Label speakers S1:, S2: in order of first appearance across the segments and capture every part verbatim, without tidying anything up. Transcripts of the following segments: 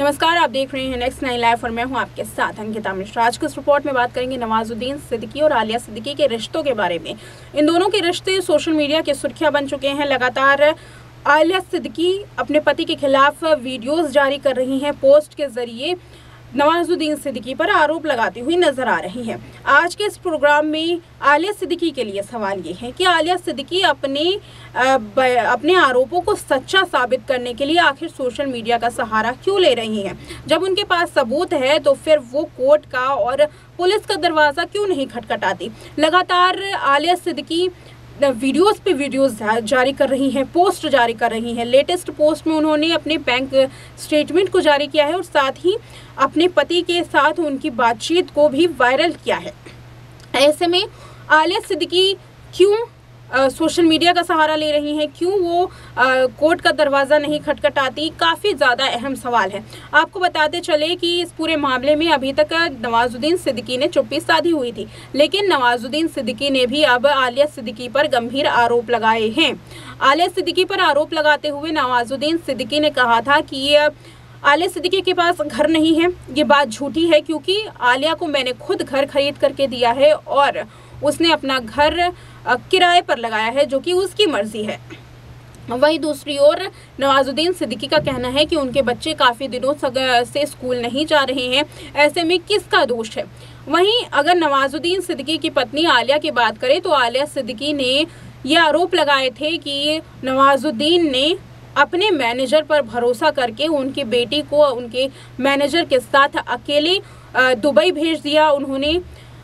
S1: नमस्कार, आप देख रहे हैं नेक्स्ट नाइन लाइव और मैं हूं आपके साथ अंकिता मिश्रा। आज के इस रिपोर्ट में बात करेंगे नवाजुद्दीन सिद्दीकी और आलिया सिद्दीकी के रिश्तों के बारे में। इन दोनों के रिश्ते सोशल मीडिया की सुर्खियां बन चुके हैं। लगातार आलिया सिद्दीकी अपने पति के खिलाफ वीडियोस जारी कर रही हैं, पोस्ट के जरिए नवाजुद्दीन सिद्दीकी पर आरोप लगाती हुई नजर आ रही हैं। आज के इस प्रोग्राम में आलिया सिद्दीकी के लिए सवाल ये है कि आलिया सिद्दीकी अपने अपने आरोपों को सच्चा साबित करने के लिए आखिर सोशल मीडिया का सहारा क्यों ले रही हैं। जब उनके पास सबूत है तो फिर वो कोर्ट का और पुलिस का दरवाजा क्यों नहीं खटखटाती। लगातार आलिया सिद्दीकी वीडियोस पे वीडियोस जारी कर रही हैं, पोस्ट जारी कर रही हैं। लेटेस्ट पोस्ट में उन्होंने अपने बैंक स्टेटमेंट को जारी किया है और साथ ही अपने पति के साथ उनकी बातचीत को भी वायरल किया है। ऐसे में आलिया सिद्दीकी क्यों आ, सोशल मीडिया का सहारा ले रही हैं, क्यों वो आ, कोर्ट का दरवाज़ा नहीं खटखटाती, काफ़ी ज़्यादा अहम सवाल है। आपको बताते चले कि इस पूरे मामले में अभी तक नवाजुद्दीन सिद्दीकी ने चुप्पी साधी हुई थी, लेकिन नवाजुद्दीन सिद्दीकी ने भी अब आलिया सिद्दीकी पर गंभीर आरोप लगाए हैं। आलिया सिद्दीकी पर आरोप लगाते हुए नवाजुद्दीन सिद्दीकी ने कहा था कि ये आलिया सिद्दीकी के पास घर नहीं है। ये बात झूठी है क्योंकि आलिया को मैंने खुद घर खरीद करके दिया है और उसने अपना घर किराए पर लगाया है, जो कि उसकी मर्जी है। वहीं दूसरी ओर नवाजुद्दीन सिद्दीकी का कहना है कि उनके बच्चे काफ़ी दिनों से स्कूल नहीं जा रहे हैं, ऐसे में किसका दोष है। वहीं अगर नवाजुद्दीन सिद्दीकी की पत्नी आलिया की बात करें तो आलिया सिद्दीकी ने ये आरोप लगाए थे कि नवाजुद्दीन ने अपने मैनेजर पर भरोसा करके उनकी बेटी को उनके मैनेजर के साथ अकेले दुबई भेज दिया। उन्होंने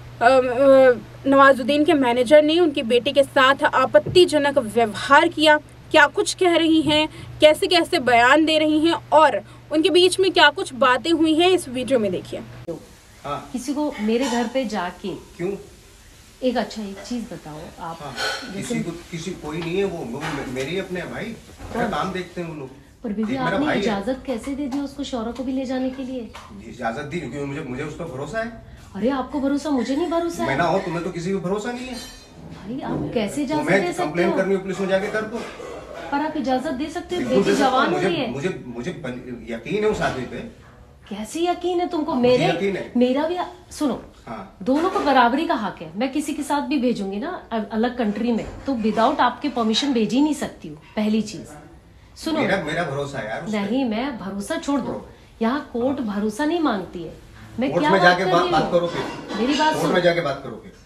S1: नवाजुद्दीन के मैनेजर ने उनकी बेटी के साथ आपत्तिजनक व्यवहार किया। क्या कुछ कह रही हैं, कैसे कैसे बयान दे रही हैं और उनके बीच में क्या कुछ बातें हुई हैं, इस वीडियो में देखिए।
S2: हाँ। किसी को मेरे घर पे जाके
S3: क्यों
S2: एक अच्छा एक चीज बताओ आप।
S3: हाँ, किसी को किसी कोई नहीं है, वो, वो मेरे अपने भाई मेरा काम देखते हैं वो लोग।
S2: पर बीबी आपने इजाजत कैसे दे दी उसको शौहरा को भी ले जाने के लिए?
S3: इजाजत दी क्योंकि मुझे मुझे उस पर भरोसा है।
S2: अरे आपको भरोसा, मुझे नहीं भरोसा है।
S3: मैं ना हो तुम्हें तो किसी को भरोसा नहीं है
S2: भाई। आप कैसे इजाजत दे सकते हो?
S3: कंप्लेन करनी हो पुलिस में जाके कर दो।
S2: पर आप इजाजत दे सकते हो? बेटी जवान हो रही है।
S3: मुझे मुझे यकीन है उस आदमी पे।
S2: कैसे यकीन है तुमको? मेरे मेरा भी सुनो।
S3: हाँ।
S2: दोनों को बराबरी का हक है। मैं किसी के साथ भी भेजूंगी ना अलग कंट्री में तो विदाउट आपके परमिशन भेज ही नहीं सकती हूँ। पहली चीज सुनो,
S3: मेरा मेरा भरोसा है यार।
S2: नहीं, मैं भरोसा छोड़ दो। यहाँ कोर्ट भरोसा नहीं मांगती है। मैं
S3: कोर्ट
S2: क्या
S3: में जाके
S2: बात,
S3: बात, बात करो फिर।
S2: मेरी बात
S3: कोर्ट में जाके बात करो फिर।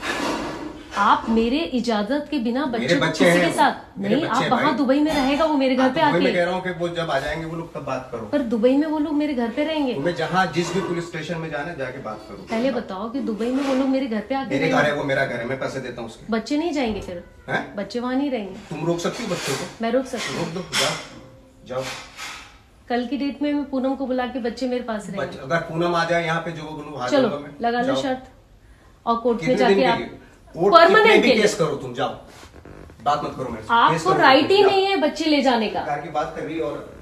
S2: आप मेरे इजाजत के बिना बच्चे को किसी के साथ नहीं। आप वहाँ दुबई में रहेगा वो मेरे घर पे आके।
S3: मैं कह रहा हूँ कि वो जब आ जाएंगे वो लोग तब बात करो।
S2: पर दुबई में वो लोग मेरे घर पे रहेंगे।
S3: तुम्हें जहाँ जिस भी पुलिस स्टेशन में जाना जाके बात करो।
S2: पहले बताओ कि दुबई में वो लोग मेरे घर पे आके
S3: मेरे घर है, वो मेरा घर है, मैं पैसे देता हूँ उसके।
S2: बच्चे नहीं जाएंगे फिर? है? बच्चे वहाँ नहीं रहेंगे।
S3: तुम रोक सकती हो बच्चों को?
S2: मैं रोक सकती हूँ।
S3: रोक दो, जाओ जाओ।
S2: कल की डेट में मैं पूनम को बुला के बच्चे मेरे पास रहेंगे।
S3: अगर पूनम आ जाए यहाँ पे जो बोलूँ,
S2: चलो लगा लो शर्त और कोर्ट में जाके आप परमानेंट
S3: केस करो। तुम जाओ, बात मत करो मेरे से।
S2: आपको राइट ही नहीं है बच्चे ले जाने का।
S3: की बात कर रही और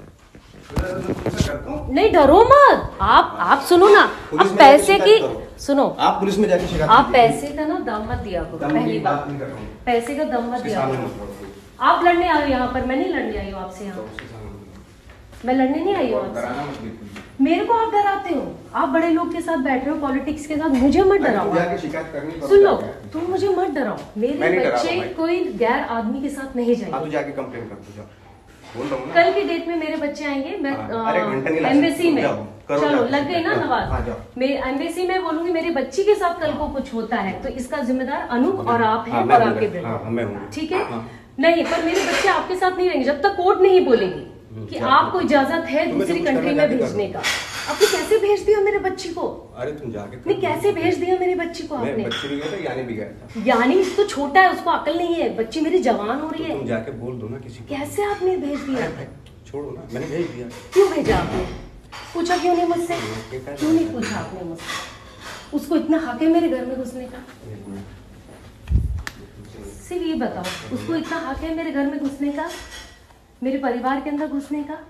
S2: नहीं, डरो मत। आप आप सुनो ना, आप पैसे की सुनो।
S3: आप पुलिस में जाके शिकायत।
S2: आप पैसे का ना दम मत दिया करो। पहली बात, पैसे का दम मत दिया करो। आप लड़ने आए हो यहाँ पर, मैं नहीं लड़ने आई हूँ आपसे। यहाँ मैं लड़ने नहीं आई हूँ आपसे। मेरे को आप डराते हो। आप बड़े लोग के साथ बैठ रहे हो, पॉलिटिक्स के साथ। मुझे मत डराओ। सुन लो, तुम मुझे मत डराओ। मेरे बच्चे कोई गैर आदमी के साथ नहीं जाएंगे।
S3: तो जाके कंप्लेन कर दो, बोल रहा हूँ।
S2: कल की डेट में मेरे बच्चे आएंगे। मैं एम्बेसी में, चलो लग गई ना नवाज, मैं एम्बेसी में बोलूंगी मेरी बच्ची के साथ कल को कुछ होता है तो इसका जिम्मेदार अनूप और आप हैं और आपके ब्रदर, ठीक है? नहीं, पर मेरे बच्चे आपके साथ नहीं रहेंगे जब तक कोर्ट नहीं बोलेगी कि आपको इजाजत है दूसरी कंट्री में भेजने का। आपने कैसे भेज दिया मेरे बच्ची को?
S3: अरे तुम जाके
S2: नहीं, कैसे भेज दिया मेरी बच्ची को आपने?
S3: बच्ची भी गया था, यानी भी गया था।
S2: यानी तो छोटा है, उसको अकल नहीं है। बच्ची मेरी जवान हो रही है।
S3: तुम जाके बोल दो ना किसी को।
S2: कैसे आपने भेज दिया?
S3: छोड़ो ना, मैंने भेज दिया।
S2: क्यों भेजा आपने? पूछा क्यों नहीं मुझसे? क्यों नहीं पूछा आपने मुझसे? उसको इतना हक है मेरे घर में घुसने का? सिर्फ ये बताओ, उसको इतना हक है मेरे घर में घुसने का, मेरे परिवार के अंदर घुसने का?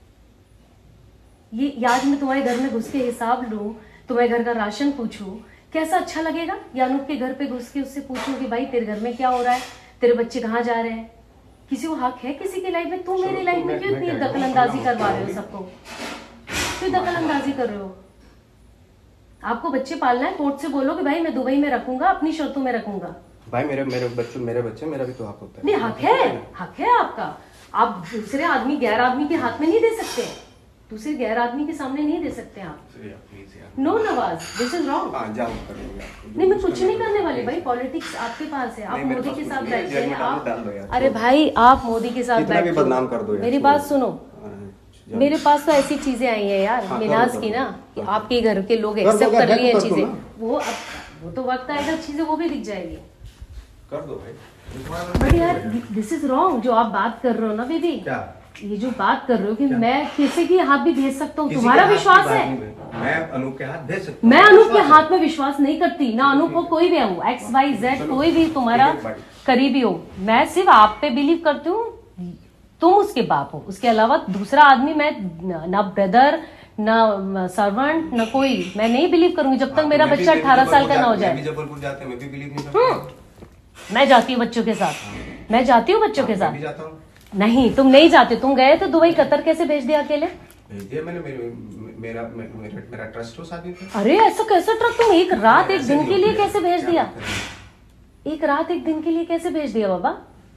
S2: ये आज मैं तुम्हारे घर में घुस के हिसाब लूं, तुम्हारे घर का राशन पूछूं, कैसा अच्छा लगेगा? या अनूप के घर पे घुस के उससे पूछूं कि भाई तेरे घर में क्या हो रहा है, तेरे बच्चे कहाँ जा रहे हैं? किसी को हक है किसी की लाइफ में? तुम मेरी लाइफ में क्यों इतनी दखल अंदाजी करवा रहे हो सबको? क्यों दखल अंदाजी कर रहे हो? आपको बच्चे पालना है, कोर्ट से बोलो कि भाई मैं दुबई में रखूंगा, अपनी शर्तों में रखूंगा।
S3: भाई मेरे मेरे बच्चे मेरे बच्चे मेरा भी तो हक होता है।
S2: नहीं, हक है, हक है आपका। आप दूसरे आदमी, गैर आदमी के हाथ में नहीं दे सकते, दूसरे गैर आदमी के सामने नहीं दे सकते आप। No Nawaz, this is wrong. नहीं, मैं कुछ नहीं करने वाली भाई, पॉलिटिक्स आपके पास है, आप मोदी के साथ बैठते हैं आप। अरे भाई आप मोदी के साथ बैठते हो, बदनाम कर दो। मेरी बात सुनो, मेरे पास तो ऐसी चीजें आई है यार मिनाज की ना, कि आपके घर के लोग एक्सेप्ट कर लिए चीजें, वो वो तो वक्त आएगा चीजें वो भी दिख जाएगी। कर दो भाई। बट यार दिस इज रॉन्ग जो आप बात कर रहे हो ना बेबी, ये जो बात कर रहे हो कि क्या? मैं किसी के हाथ भी भेज सकता हूँ, तुम्हारा विश्वास है?
S3: मैं अनूप के हाथ भेज सकता हूँ।
S2: मैं अनूप के हाथ में विश्वास नहीं करती, ना अनूप को कोई भी हो, एक्स वाई जेड कोई भी तुम्हारा करीबी हो, मैं सिर्फ आप पे बिलीव करती हूँ, तुम उसके बाप हो, उसके अलावा दूसरा आदमी मैं ना ब्रदर ना सर्वेंट ना कोई, मैं नहीं बिलीव करूंगी जब तक मेरा बच्चा अठारह साल का ना हो जाए।
S3: जबलपुर जाते मैं भी बिलीव नहीं करता।
S2: मैं जाती हूँ बच्चों के साथ, मैं जाती हूँ बच्चों के साथ। नहीं तुम नहीं जाते, तुम गए तो दुबई कतर कैसे भेज दिया अकेले?
S3: भेज दिया मैंने, मेरा मेरा मेरा ट्रस्ट हो शादी पे।
S2: अरे ऐसा कैसे ट्रस्ट? तुम एक रात एक दिन के लिए कैसे भेज दिया? एक रात एक दिन के लिए कैसे भेज दिया बाबा?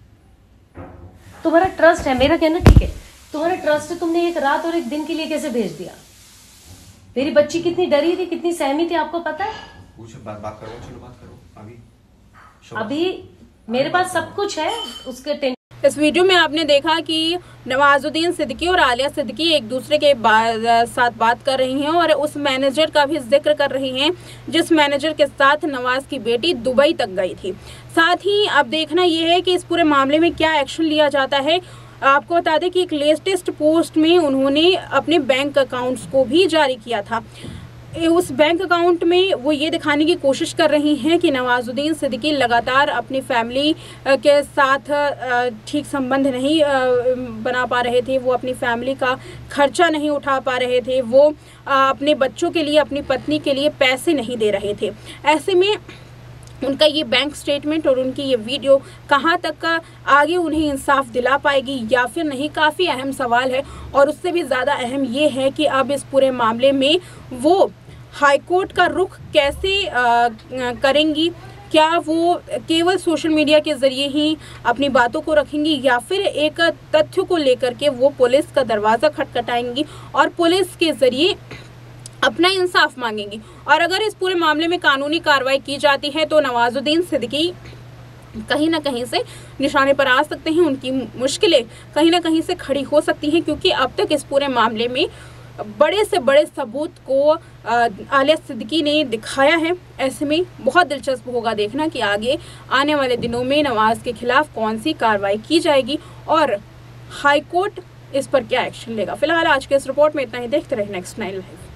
S2: तुम्हारा ट्रस्ट है, मेरा कहना ठीक है, तुम्हारा ट्रस्ट है, तुमने एक रात और एक दिन के लिए कैसे भेज दिया? मेरी बच्ची कितनी डरी थी, कितनी सहमी थी, आपको पता है?
S3: बात बात करो, चलो बात करो। अभी
S2: अभी मेरे पास सब कुछ है उसके।
S1: इस वीडियो में आपने देखा कि नवाजुद्दीन सिद्दीकी और आलिया सिद्दीकी एक दूसरे के बा, साथ बात कर रही हैं और उस मैनेजर का भी जिक्र कर रही हैं जिस मैनेजर के साथ नवाज की बेटी दुबई तक गई थी। साथ ही अब देखना यह है कि इस पूरे मामले में क्या एक्शन लिया जाता है। आपको बता दें कि एक लेटेस्ट पोस्ट में उन्होंने अपने बैंक अकाउंट्स को भी जारी किया था। उस बैंक अकाउंट में वो ये दिखाने की कोशिश कर रही हैं कि नवाजुद्दीन सिद्दीकी लगातार अपनी फैमिली के साथ ठीक संबंध नहीं बना पा रहे थे, वो अपनी फैमिली का खर्चा नहीं उठा पा रहे थे, वो अपने बच्चों के लिए, अपनी पत्नी के लिए पैसे नहीं दे रहे थे। ऐसे में उनका ये बैंक स्टेटमेंट और उनकी ये वीडियो कहाँ तक का आगे उन्हें इंसाफ दिला पाएगी या फिर नहीं, काफ़ी अहम सवाल है। और उससे भी ज़्यादा अहम ये है कि अब इस पूरे मामले में वो हाई कोर्ट का रुख कैसे आ, करेंगी। क्या वो केवल सोशल मीडिया के ज़रिए ही अपनी बातों को रखेंगी या फिर एक तथ्य को लेकर के वो पुलिस का दरवाज़ा खटखटाएंगी और पुलिस के ज़रिए अपना इंसाफ मांगेंगी। और अगर इस पूरे मामले में कानूनी कार्रवाई की जाती है तो नवाजुद्दीन सिद्दीकी कहीं ना कहीं से निशाने पर आ सकते हैं, उनकी मुश्किलें कहीं ना कहीं से खड़ी हो सकती हैं, क्योंकि अब तक इस पूरे मामले में बड़े से बड़े सबूत को आलिया सिद्दीकी ने दिखाया है। ऐसे में बहुत दिलचस्प होगा देखना कि आगे आने वाले दिनों में नवाज के खिलाफ कौन सी कार्रवाई की जाएगी और हाई कोर्ट इस पर क्या एक्शन लेगा। फिलहाल आज के इस रिपोर्ट में इतना ही। देखते रहे नेक्स्ट नाइन लाइव।